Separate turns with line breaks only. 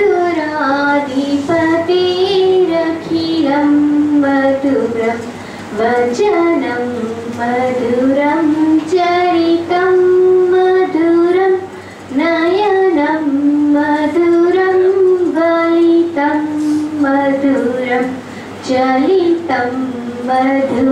मधुराधिपतेरखिलं मधुरं वचनं मधुरं चरितं मधुरं नयनं मधुरं वलितं मधुरं चलितं मधुरम्